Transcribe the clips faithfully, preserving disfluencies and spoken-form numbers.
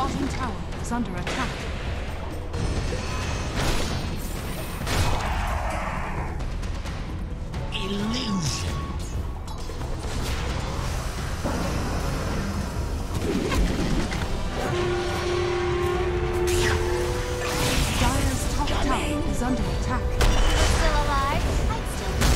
bottom tower is under attack. Illusion. Dire's top tower is under attack. You're still alive? I'd still be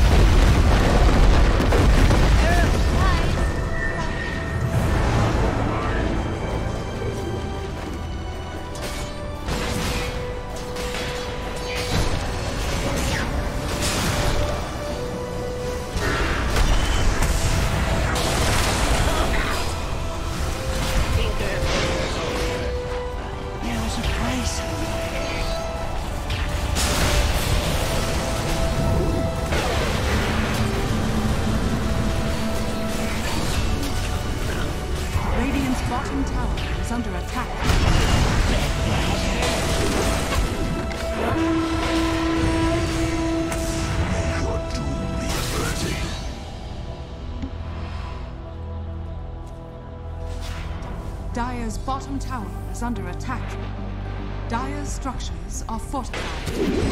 Dire's bottom tower is under attack. Dire's structures are fortified.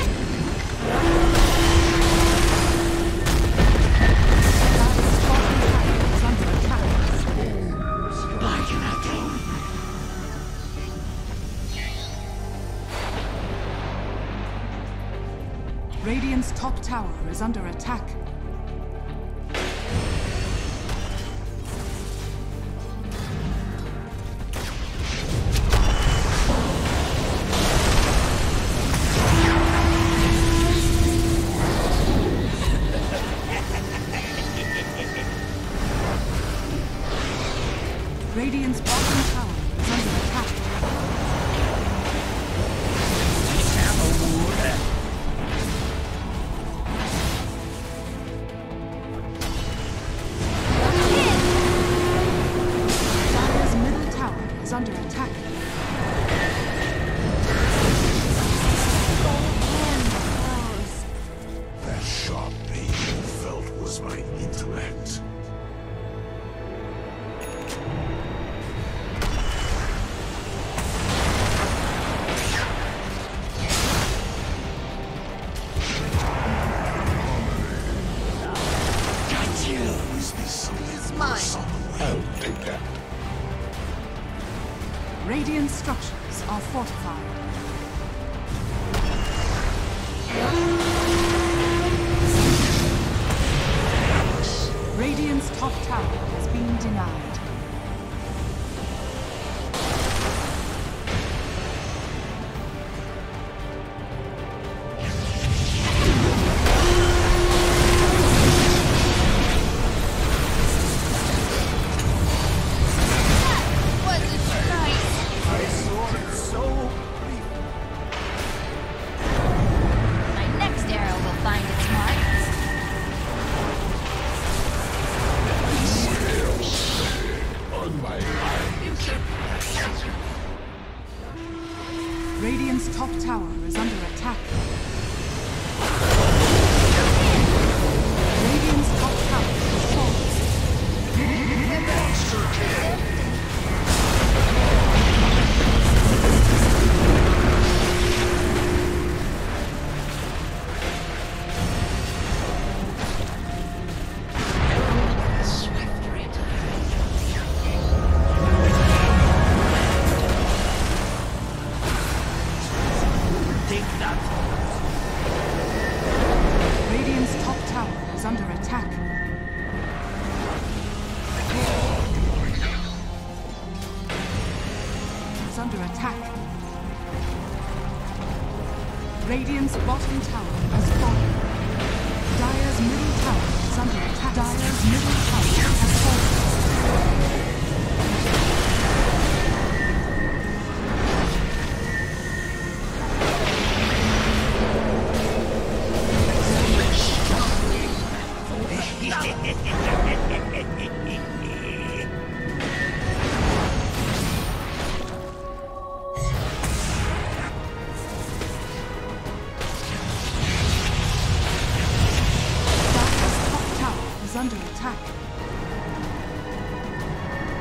Dire's bottom tower is under attack. Why can I do? Radiant's top tower is under attack. Radiant's bottom tower is under attack. Dire's middle tower is under attack. That sharp pain you felt was my intellect. Radiant structures are fortified. Radiant's top tower has been denied. Radiant's top tower is under attack. Radiant's top tower is falling. Monster kill! Radiant's top tower is under attack. It's under attack. Radiant's bottom tower has fallen. Dire's middle tower is under attack. Dire's middle tower has fallen. Under attack.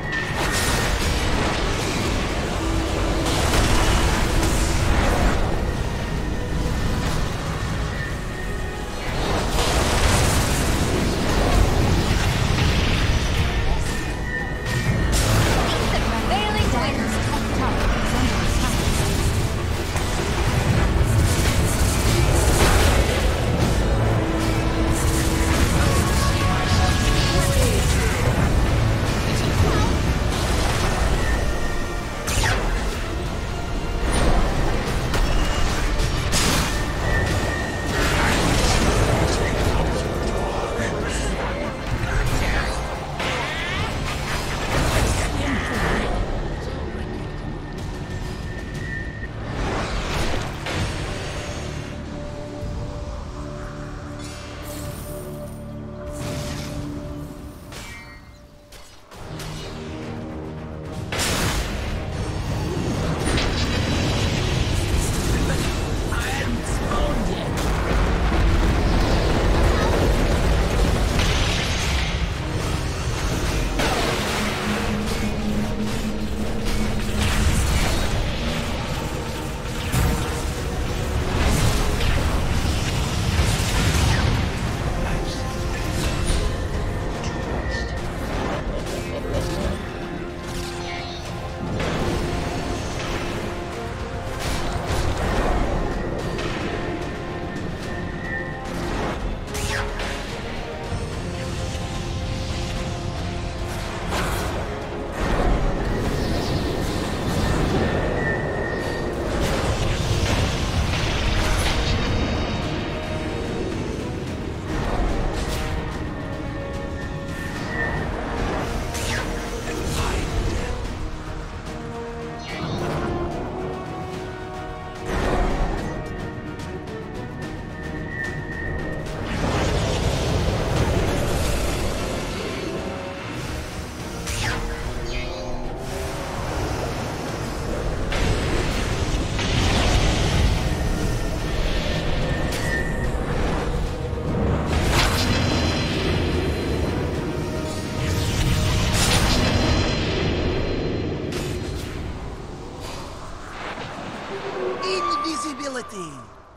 Invisibility!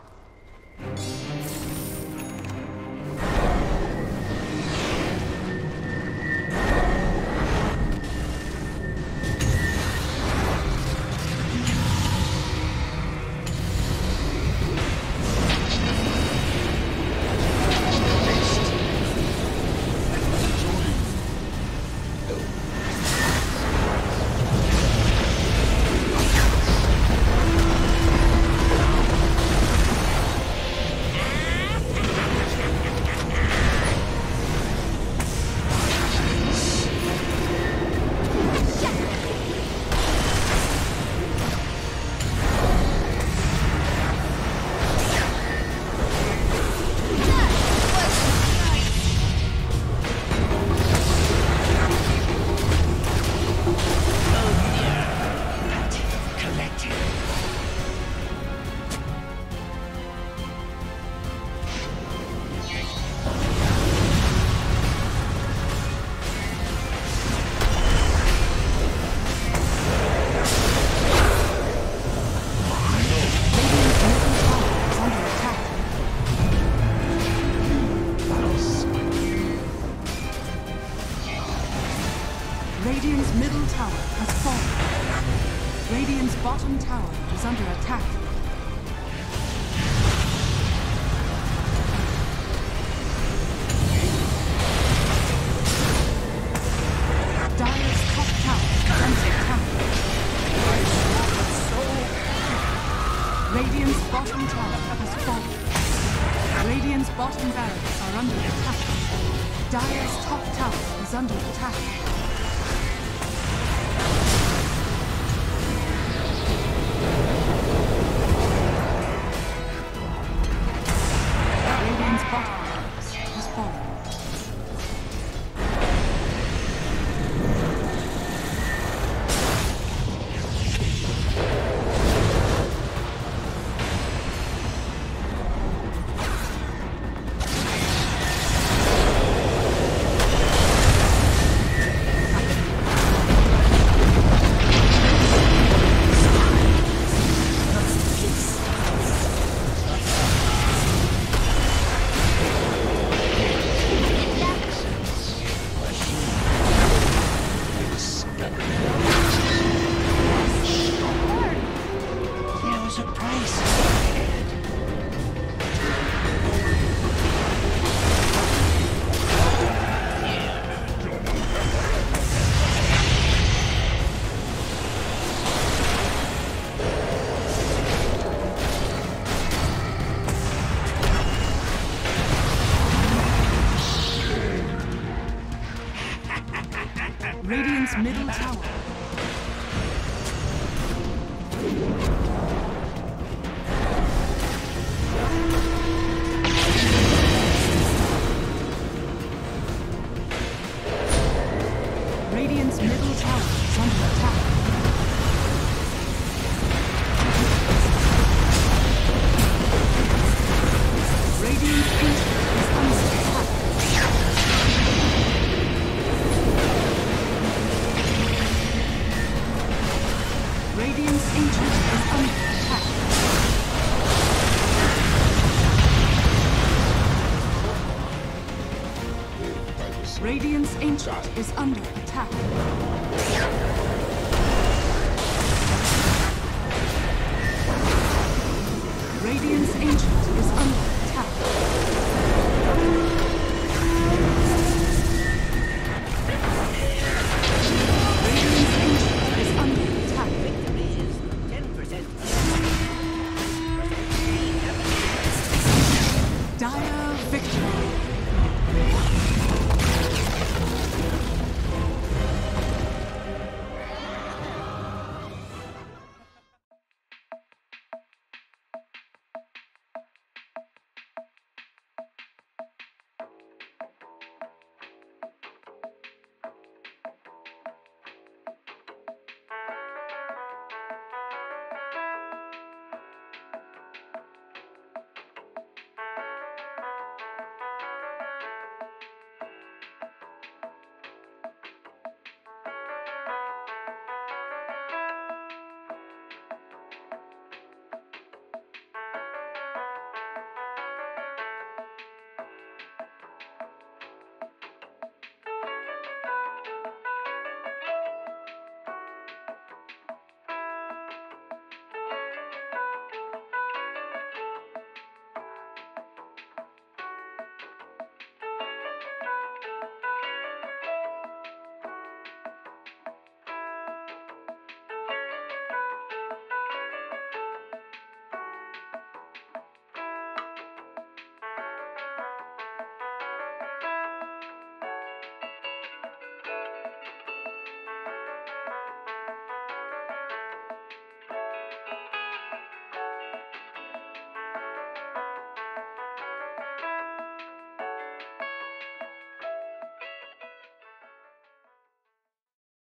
Radiant's middle tower has fallen. Radiant's bottom tower is under attack. Dire's top tower is under attack. Radiant's bottom tower has fallen. Radiant's bottom barracks are under attack. Dire's top tower is under attack. Radiant's middle tower. Radiant's middle tower is under attack. Radiant's ancient is under attack. Radiant's ancient is under attack. Radiant's ancient is under attack.